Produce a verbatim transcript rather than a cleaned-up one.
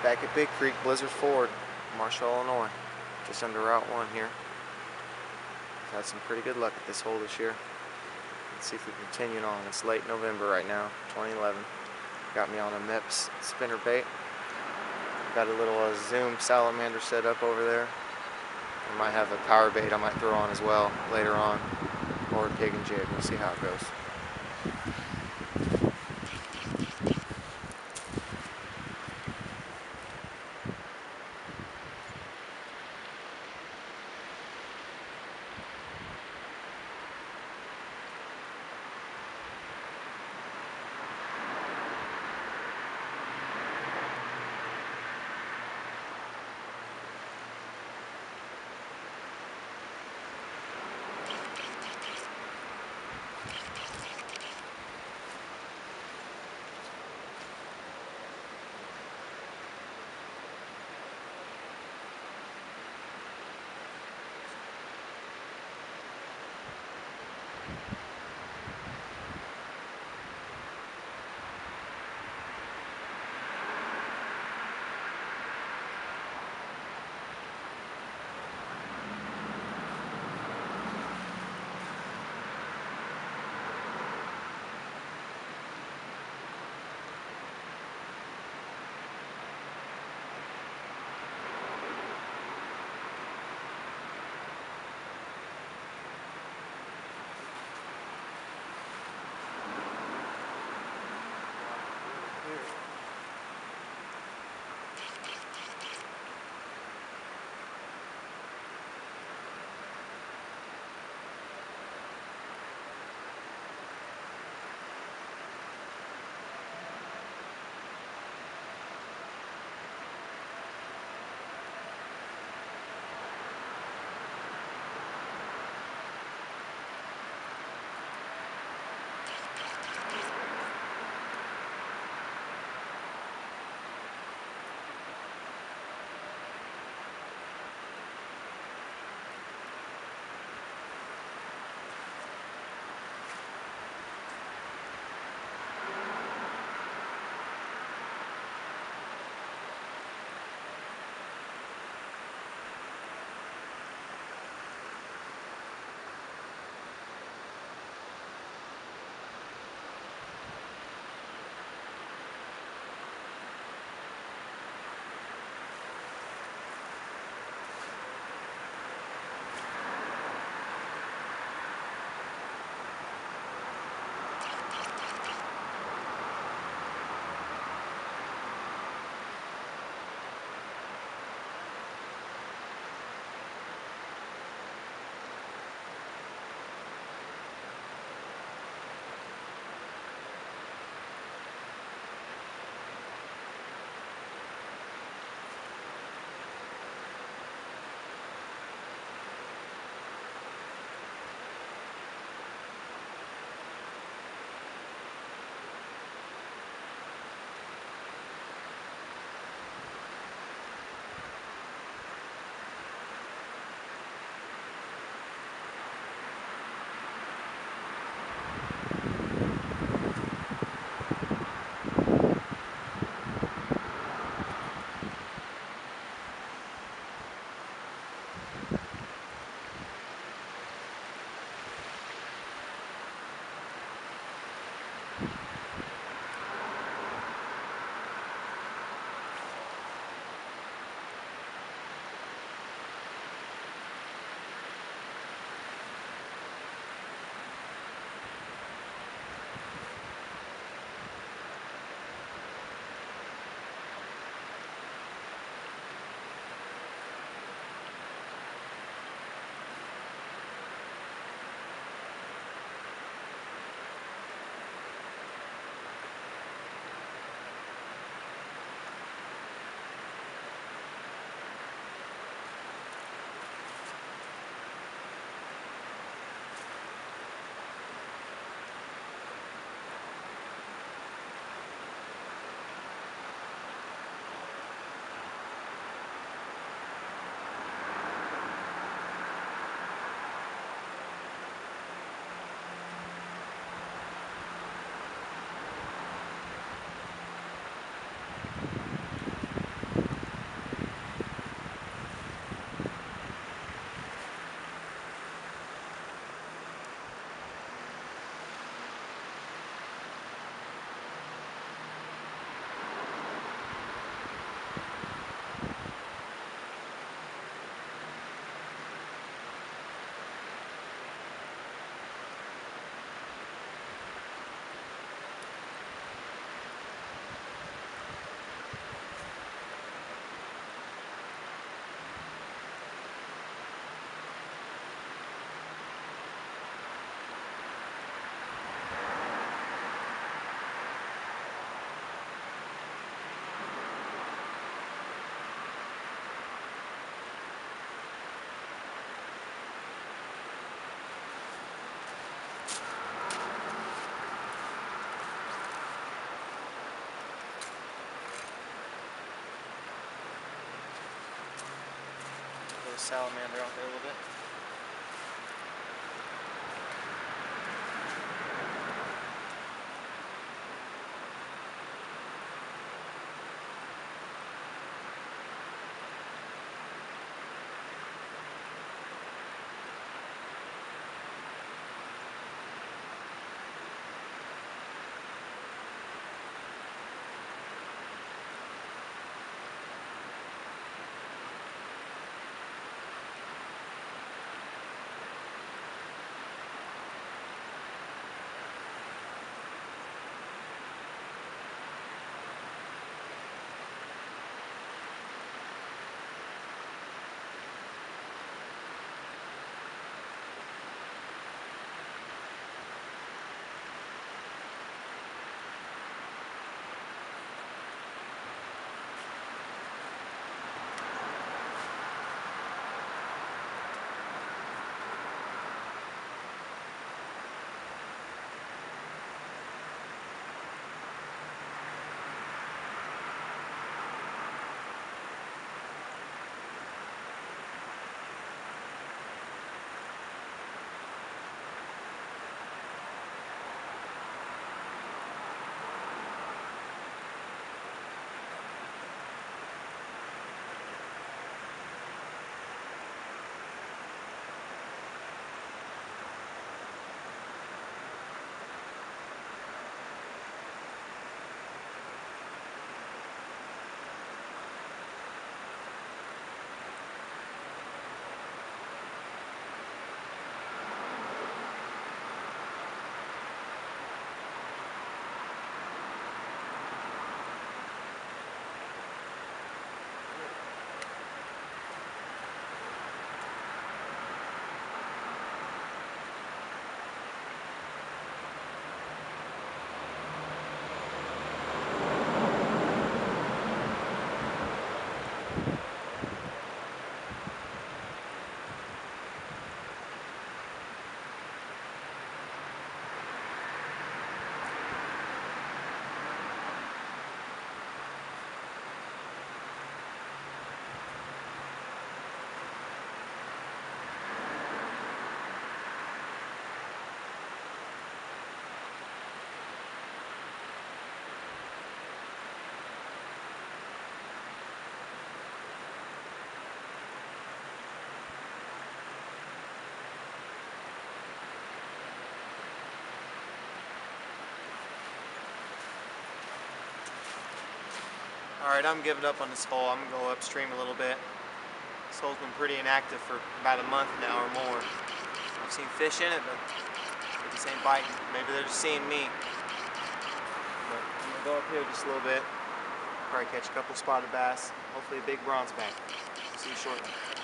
Back at Big Creek, Blizzard Ford, Marshall, Illinois. Just under Route one here. I've had some pretty good luck at this hole this year. Let's see if we can continue on. It's late November right now, twenty eleven. Got me on a Mips spinner bait. Got a little uh, Zoom salamander set up over there. I might have a power bait I might throw on as well later on, or a pig and jig. We'll see how it goes. salamander out there a little bit. Alright, I'm giving up on this hole. I'm going to go upstream a little bit. This hole's been pretty inactive for about a month now or more. I've seen fish in it, but they just ain't biting. Maybe they're just seeing me. But I'm going to go up here just a little bit. Probably catch a couple spotted bass. Hopefully a big bronze back. See you shortly.